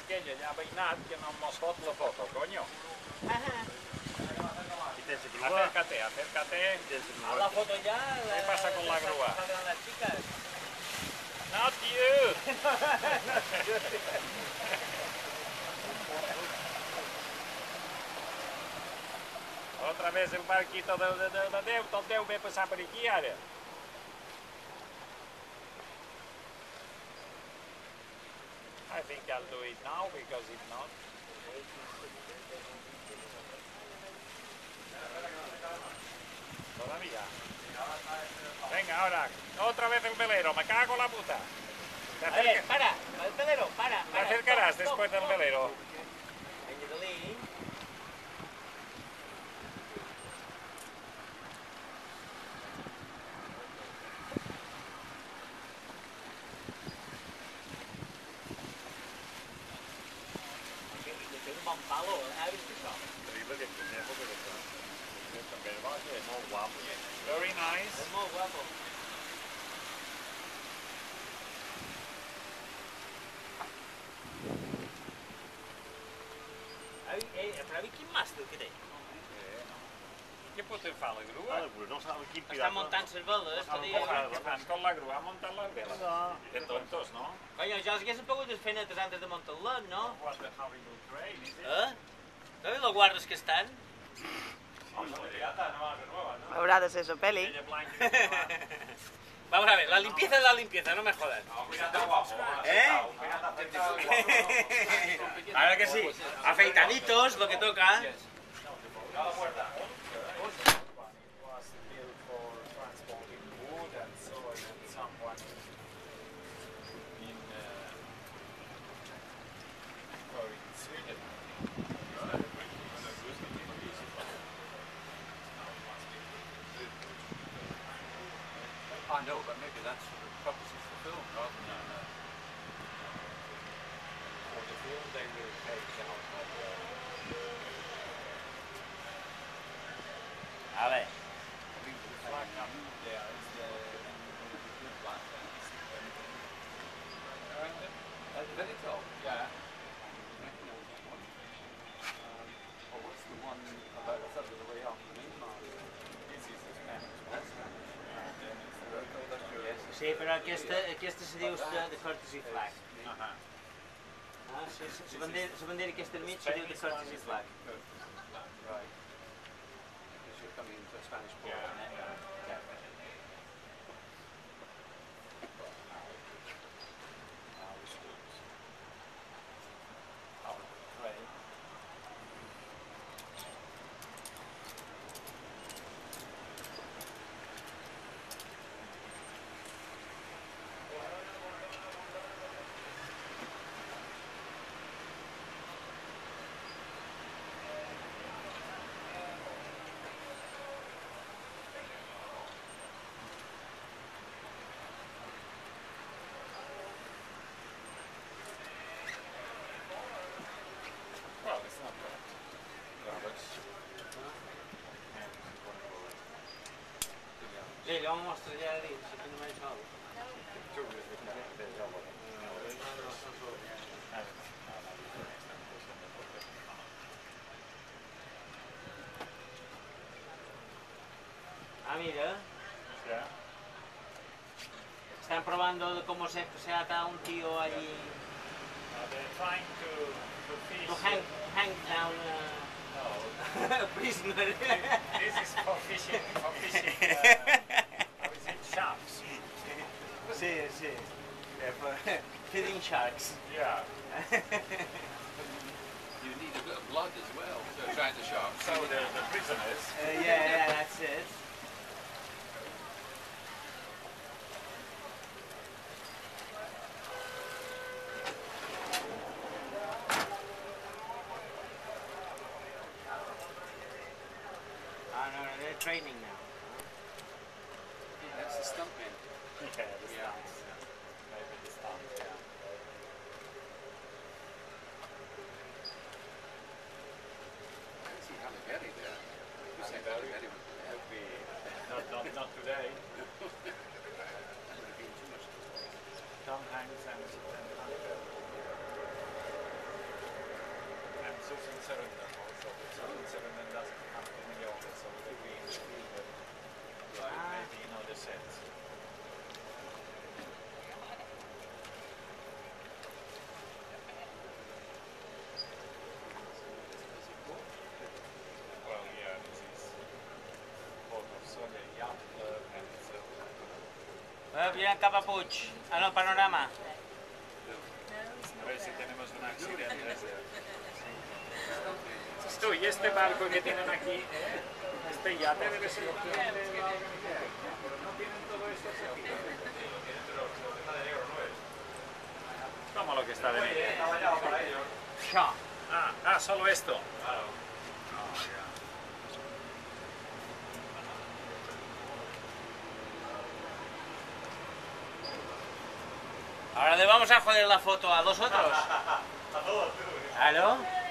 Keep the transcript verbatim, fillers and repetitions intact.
pequeño ya peinat que no hemos fot la foto, coño. Ajá. Acércate, acércate. A la foto ya. ¿Qué pasa con la grúa? Las chicas. Not you. Otra vez el barquito del de, de, de Déu, tot Déu ve passar per aquí ara. I think I'll do it now because if not... Todavía. Venga, ahora, otra vez el velero, me cago en la puta. Te A ver, para, el velero, para, Te para. acercarás stop, después stop, del stop. velero. Angelina. Un palo, ¿has visto eso? Very nice. Es muy guapo. Però quin màstil que té? Què pot fer la grua? No sabe quin Està pirata. muntant les veles, que Què diu. fan? Què fan con la grua? Muntant les veles. Que tontos, no? Coño, jo haguéssim pogut fer netes antes de muntar-la, no? What the horrible train, is it? Eh? ¿Sabes los guardas que están? Habrá de ser su peli. Ella blanca. Vamos a ver, la limpieza es la limpieza, no me jodas. ¿Eh? Ahora que sí, afeitaditos, lo que toca. I know, but maybe that's for the purposes of the film rather than... Uh, For the film they will take out of the... A ver. The flag up there is the... the flag. at the very top? Yeah. Or what's the one about a third of the way up the main mast? This is the Spanish one. That's it. And then it's the vertical, that's your... Yes. Sí, però aquesta, aquesta se diu de, de courtesy flag. Uh-huh. Ah, sí, la bandera, la bandera aquesta al mig se diu de courtesy flag. Right. Because you're coming into a Spanish port. Yeah. isn't it? Yeah. Well, it's not bad. Garbage. Sì, lo mostro già lì, se tu non mai ciao. Ah, mira, Yeah. están probando cómo se, se ata un tío allí. Uh, they're trying to, to fish. To hang, hang down No. a prisoner. This is for fishing, for fishing, uh, how is it, sharks? Sì, sì. Feeding sharks. Yeah. You need a bit of blood as well to attract the sharks. So the, the prisoners, Uh, yeah, yeah, that's it. Ah, no, no, they're training now. That's the stuntman. yeah, the Yeah. stunts, yeah. Maybe the stunts, yeah. I can see Halle Berry there. Who said Halle Halle Berry? Berry? would- Could be, not, not, not today. That would have been too much. Tom Hanks and, and Halle Berry. tusensevenhundra så tusensevenhundra femtio miljoner så det blir skrivet maybe in other sense. Well, yeah, this is both of Sunday, yeah, uh, and it's uh, Eh, bien, Capapuch. Ah, no, panorama. a ver si tenemos un accidente. Esto y este barco que tienen aquí, este yate debe ser una grande, pero no tienen todo esto aquí. Toma lo que está de medio. Ah, ah, solo esto. Ahora le vamos a joder la foto a los otros. A todos, tú. ¿Aló?